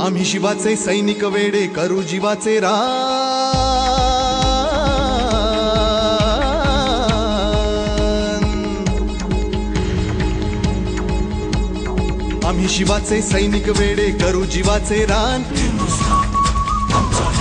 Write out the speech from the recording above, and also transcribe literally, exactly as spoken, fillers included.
आम्ही शिवाचे सैनिक वेडे करू जीवाचे रान। आम्ही शिवाचे सैनिक वेडे करू जीवाचे रान। हिंदुस्थान आमचा